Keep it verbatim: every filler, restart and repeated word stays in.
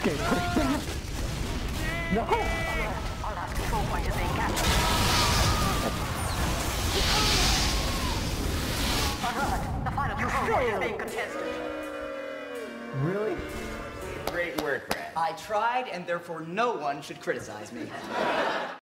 Okay, push back. No! Our last control point is being captured. Alert! The final control point is being contested. Really? Great work, Brad. I tried, and therefore no one should criticize me.